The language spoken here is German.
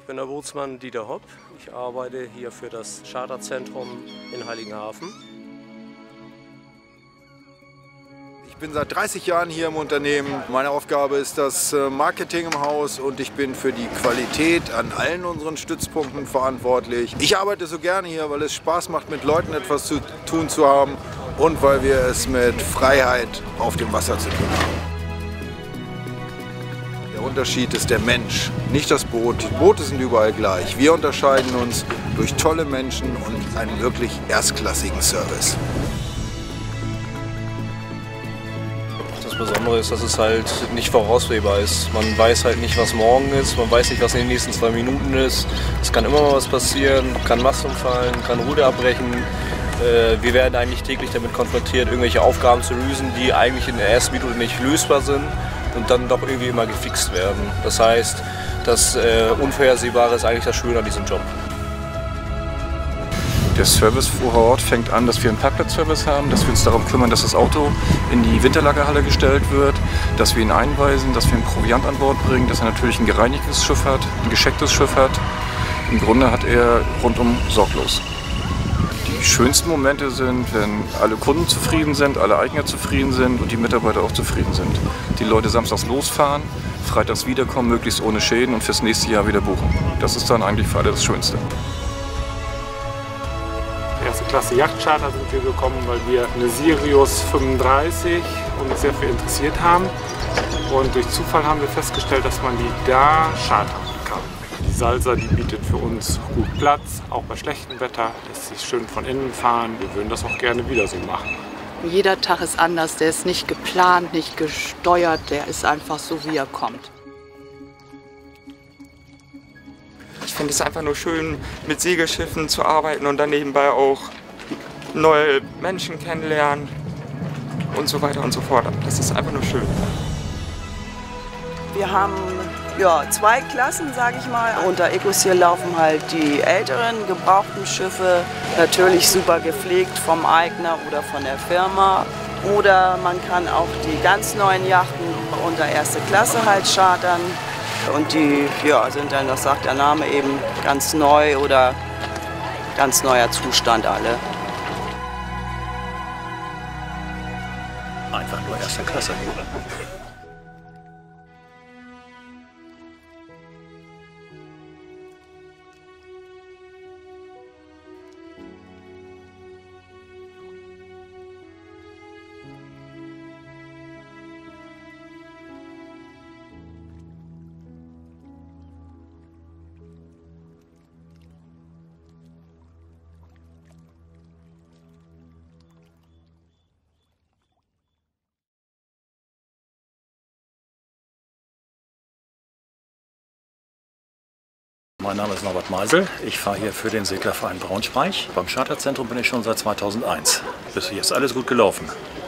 Ich bin der Bootsmann Dieter Hopp. Ich arbeite hier für das Charterzentrum in Heiligenhafen. Ich bin seit 30 Jahren hier im Unternehmen. Meine Aufgabe ist das Marketing im Haus und ich bin für die Qualität an allen unseren Stützpunkten verantwortlich. Ich arbeite so gerne hier, weil es Spaß macht, mit Leuten etwas zu tun zu haben und weil wir es mit Freiheit auf dem Wasser zu tun haben. Der Unterschied ist der Mensch, nicht das Boot. Die Boote sind überall gleich. Wir unterscheiden uns durch tolle Menschen und einen wirklich erstklassigen Service. Das Besondere ist, dass es halt nicht voraussehbar ist. Man weiß halt nicht, was morgen ist, man weiß nicht, was in den nächsten 2 Minuten ist. Es kann immer mal was passieren, kann Mast umfallen, kann Ruder abbrechen. Wir werden eigentlich täglich damit konfrontiert, irgendwelche Aufgaben zu lösen, die eigentlich in der ersten Minute nicht lösbar sind und dann doch irgendwie immer gefixt werden. Das heißt, das Unvorhersehbare ist eigentlich das Schöne an diesem Job. Der Service vor Ort fängt an, dass wir einen Parkplatzservice haben, dass wir uns darum kümmern, dass das Auto in die Winterlagerhalle gestellt wird, dass wir ihn einweisen, dass wir einen Proviant an Bord bringen, dass er natürlich ein gereinigtes Schiff hat, ein geschecktes Schiff hat. Im Grunde hat er rundum sorglos. Die schönsten Momente sind, wenn alle Kunden zufrieden sind, alle Eigner zufrieden sind und die Mitarbeiter auch zufrieden sind. Die Leute samstags losfahren, freitags wiederkommen, möglichst ohne Schäden und fürs nächste Jahr wieder buchen. Das ist dann eigentlich für alle das Schönste. Erste Klasse Yachtcharter sind wir gekommen, weil wir eine Sirius 35 uns sehr viel interessiert haben. Und durch Zufall haben wir festgestellt, dass man die da chartern kann. Die Salsa, die bietet für uns gut Platz, auch bei schlechtem Wetter, lässt sich schön von innen fahren. Wir würden das auch gerne wieder so machen. Jeder Tag ist anders, der ist nicht geplant, nicht gesteuert, der ist einfach so, wie er kommt. Ich finde es einfach nur schön, mit Segelschiffen zu arbeiten und dann nebenbei auch neue Menschen kennenlernen und so weiter und so fort. Das ist einfach nur schön. Wir haben 2 Klassen, sage ich mal. Unter Ecoseal laufen halt die älteren, gebrauchten Schiffe, natürlich super gepflegt vom Eigner oder von der Firma. Oder man kann auch die ganz neuen Yachten unter erste Klasse halt chartern. Und die sind dann, das sagt der Name eben, ganz neu oder ganz neuer Zustand alle. Einfach nur erster Klasse. Mein Name ist Norbert Meisel, ich fahre hier für den Seglerverein Braunschweig. Beim Charterzentrum bin ich schon seit 2001. Bis jetzt alles gut gelaufen.